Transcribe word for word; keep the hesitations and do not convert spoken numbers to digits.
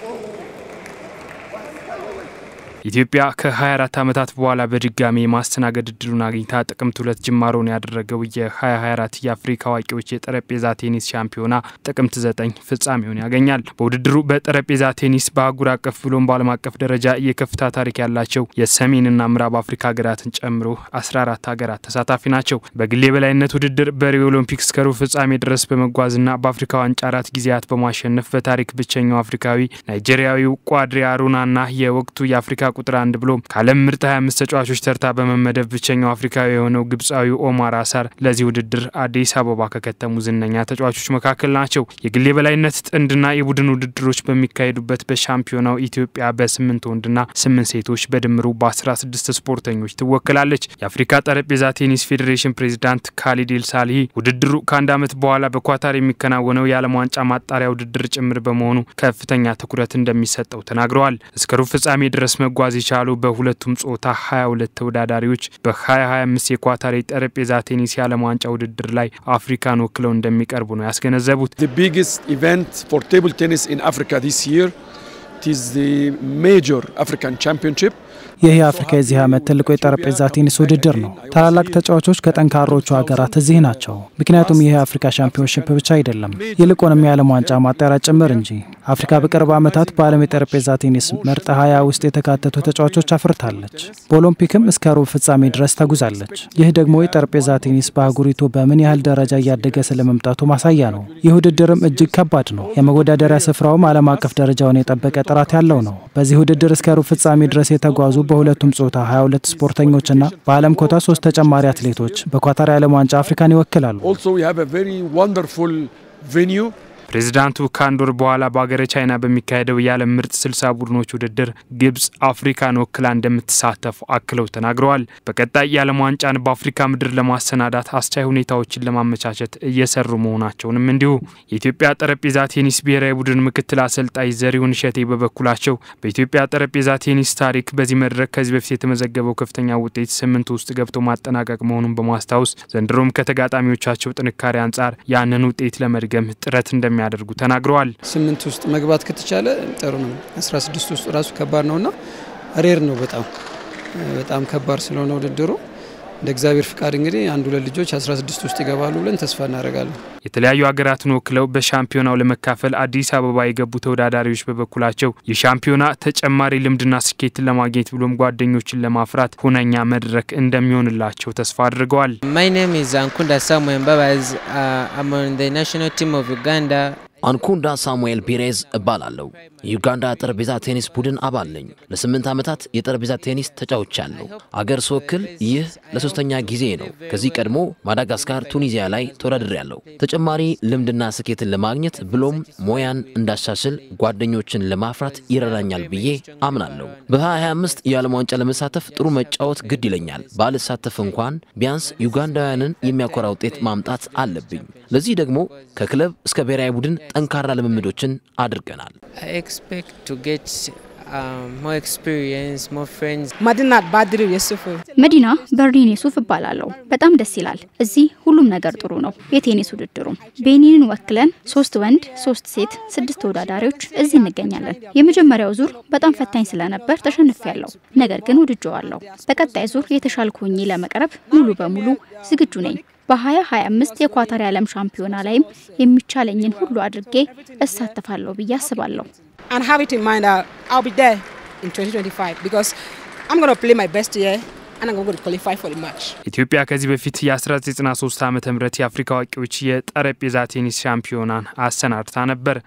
ኢትዮጵያ ከ24 ዓመታት በኋላ በድጋሚ ማስተናገድ እድሉን አግኝታ ጥቅምት ሁለት ጅማሮን ያደረገው የ2024 የአፍሪካ አዋቂዎች የጠረጴዛ ቴኒስ ሻምፒዮና ጥቅምት ዘጠኝ ፍጻሜውን ያገኛል። በውድድሩ በጠረጴዛ ቴኒስ በአህጉር አቀፍ ብሎም በዓለም አቀፍ ደረጃ የከፍታ ታሪክ ያላቸው የሰሜንና ምዕራብ አፍሪካ ሀገራትን ጨምሮ አስራ አራት ሀገራት ተሳታፊ ናቸው። በግል የበላይነት ውድድር በሪዮ ኦሎምፒክስ ከሩብ ፍጻሜ ድረስ በመጓዝና በአፍሪካ ዋንጫ አራት ጊዜያት በማሸነፍ በታሪክ ብቸኛው አፍሪካዊ ናይጄሪያዊው ቋድሪ አሩናና የወቅቱ የአፍሪካ ቁጥር አንድ ብሎ ከዓለም ምርጥ ሃያ አምስት ተጫዋቾች ተርታ በመመደብ ብቸኛው አፍሪካዊ የሆነው ግብጻዊው ኦማር አሳር ለዚህ ውድድር አዲስ አበባ ከከተሙ ዝነኛ ተጫዋቾች መካከል ናቸው። የግል የበላይነት ጥንድና የቡድን ውድድሮች በሚካሄዱበት በሻምፒዮናው ኢትዮጵያ በስምንት ወንድና ስምንት ሴቶች በድምሩ በ16 ስፖርተኞች ትወክላለች። የአፍሪካ ጠረጴዛ ቴኒስ ፌዴሬሽን ፕሬዝዳንት ካሊድ ኤልሳሊሂ ውድድሩ ከአንድ ዓመት በኋላ በኳታር የሚከናወነው የዓለም ዋንጫ ማጣሪያ ውድድር ጭምር በመሆኑ ከፍተኛ ትኩረት እንደሚሰጠው ተናግረዋል። እስከ ሩብ ፍጻሜ ድረስ መጓዝ ይቻሉ በሁለቱም ጾታ ሃያ ሁለት ተወዳዳሪዎች በ2025 የኳታር ጠረጴዛ ቴኒስ የዓለም ዋንጫ ውድድር ላይ አፍሪካን ወክለው እንደሚቀርቡ ነው ያስገነዘቡት። The biggest event for table tennis in Africa this year, it is the major African championship. ይህ የአፍሪካ የዚህ ዓመት ትልቁ የጠረጴዛ ቴኒስ ውድድር ነው። ታላላቅ ተጫዋቾች ከጠንካሮቹ ሀገራት እዚህ ናቸው። ምክንያቱም ይህ የአፍሪካ ሻምፒዮንሺፕ ብቻ አይደለም፣ ይልቁንም የዓለም ዋንጫ ማጣሪያ ጭምር እንጂ። አፍሪካ በቅርብ ዓመታት በዓለም የጠረጴዛ ቴኒስ ምርጥ ሃያ ውስጥ የተካተቱ ተጫዋቾች አፍርታለች። በኦሎምፒክም እስከ ሩብ ፍጻሜ ድረስ ተጉዛለች። ይህ ደግሞ የጠረጴዛ ቴኒስ በአህጉሪቱ በምን ያህል ደረጃ እያደገ ስለመምጣቱ ማሳያ ነው። ይህ ውድድርም እጅግ ከባድ ነው። የመወዳደሪያ ስፍራውም ዓለም አቀፍ ደረጃውን የጠበቀ ጥራት ያለው ነው። በዚህ ውድድር እስከ ሩብ ፍጻሜ ድረስ የተጓዙ በሁለቱም ጾታ ሃያ ሁለት ስፖርተኞችና በዓለም ኮታ ሶስት ተጨማሪ አትሌቶች በኳታር የዓለም ዋንጫ አፍሪካን ይወክላሉ። Also we have a very wonderful venue. ፕሬዝዳንቱ ካንዶር በኋላ በአገረ ቻይና በሚካሄደው የዓለም ምርጥ ስልሳ ቡድኖች ውድድር ግብጽ አፍሪካን ወክላ እንደምትሳተፍ አክለው ተናግረዋል። በቀጣይ የዓለም ዋንጫን በአፍሪካ ምድር ለማሰናዳት አስቻይ ሁኔታዎችን ለማመቻቸት እየሰሩ መሆናቸውንም እንዲሁ የኢትዮጵያ ጠረጴዛ ቴኒስ ብሔራዊ ቡድን ምክትል አሰልጣኝ ዘሪሁን ሸቴ በበኩላቸው በኢትዮጵያ ጠረጴዛ ቴኒስ ታሪክ በዚህ መድረክ ከዚህ በፊት የተመዘገበው ከፍተኛ ውጤት ስምንት ውስጥ ገብቶ ማጠናቀቅ መሆኑን በማስታወስ ዘንድሮም ከተጋጣሚዎቻቸው ጥንካሬ አንጻር ያንን ውጤት ለመድገም ጥረት እንደሚ ያደርጉ ተናግረዋል። ስምንት ውስጥ መግባት ከተቻለ ጥሩ ነው። አስራ ስድስት ውስጥ ራሱ ከባድ ነውና ሬር ነው በጣም በጣም ከባድ ስለሆነ ውድድሩ እንደ እግዚአብሔር ፍቃድ እንግዲህ አንድ ሁለት ልጆች አስራ ስድስት ውስጥ ይገባሉ ብለን ተስፋ እናደርጋለን። የተለያዩ ሀገራትን ወክለው በሻምፒዮናው ለመካፈል አዲስ አበባ የገቡ ተወዳዳሪዎች በበኩላቸው የሻምፒዮና ተጨማሪ ልምድና ስኬትን ለማግኘት ብሎም ጓደኞችን ለማፍራት ሁነኛ መድረክ እንደሚሆንላቸው ተስፋ አድርገዋል። My name is Ankunda Samuel Mbabaz. Uh, I'm on the national team of Uganda. አንኩንዳ ሳሙኤል ፒሬዝ እባላለሁ። ዩጋንዳ ጠረጴዛ ቴኒስ ቡድን አባል ነኝ። ለስምንት ዓመታት የጠረጴዛ ቴኒስ ተጫውቻለሁ። አገር ስወክል ይህ ለሶስተኛ ጊዜ ነው። ከዚህ ቀድሞ ማዳጋስካር፣ ቱኒዚያ ላይ ተወዳድሬያለሁ። ተጨማሪ ልምድና ስኬትን ለማግኘት ብሎም ሞያን እንዳሻሽል ጓደኞችን ለማፍራት ይረዳኛል ብዬ አምናለሁ። በ2025 የዓለም ዋንጫ ለመሳተፍ ጥሩ መጫወት ግድ ይለኛል። ባልሳተፍ እንኳን ቢያንስ ዩጋንዳውያንን የሚያኮራ ውጤት ማምጣት አለብኝ። ለዚህ ደግሞ ከክለብ እስከ ብሔራዊ ቡድን ጠንካራ ልምምዶችን አድርገናል። I expect to get um, more experience, more friends. መዲና ባድሪ የሱፍ መዲና በርዲን የሱፍ እባላለሁ። በጣም ደስ ይላል። እዚህ ሁሉም ነገር ጥሩ ነው። የቴኒስ ውድድሩም ቤኒንን ወክለን ሶስት ወንድ ሶስት ሴት ስድስት ተወዳዳሪዎች እዚህ እንገኛለን። የመጀመሪያው ዙር በጣም ፈታኝ ስለነበር ተሸንፌያለሁ። ነገር ግን ወድጄዋለሁ። በቀጣይ ዙር የተሻልኩኝ ለመቅረብ ሙሉ በሙሉ ዝግጁ ነኝ። በ2025 የኳታር የዓለም ሻምፒዮና ላይም የሚቻለኝን ሁሉ አድርጌ እሳተፋለሁ ብዬ አስባለሁ። and have it in mind that I'll be there in twenty twenty-five because I'm going to play my best here and I'm going to qualify for the match. ኢትዮጵያ ከዚህ በፊት የ1993 ዓመተ ምህረት የአፍሪካ አዋቂዎች የጠረጴዛ ቴኒስ ሻምፒዮናን አሰናድታ ነበር።